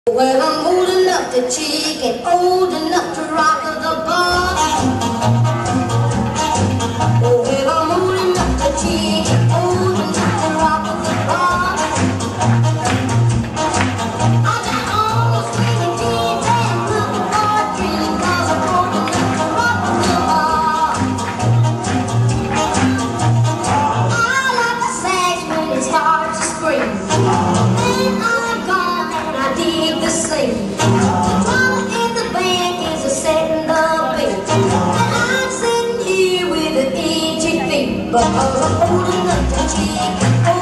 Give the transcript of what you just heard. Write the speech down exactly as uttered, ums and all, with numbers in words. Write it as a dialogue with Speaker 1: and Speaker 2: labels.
Speaker 1: Well, I'm old enough to cheek and old enough to rock the bar. Oh, well, I'm old enough to cheek and old enough to rock the bar. I got all the skinny jeans and looking for a drink, 'cause I'm old enough to rock the bar. I like the sax when it starts to scream, and I'm gone and I dig the scene. But I'm old enough to cheat.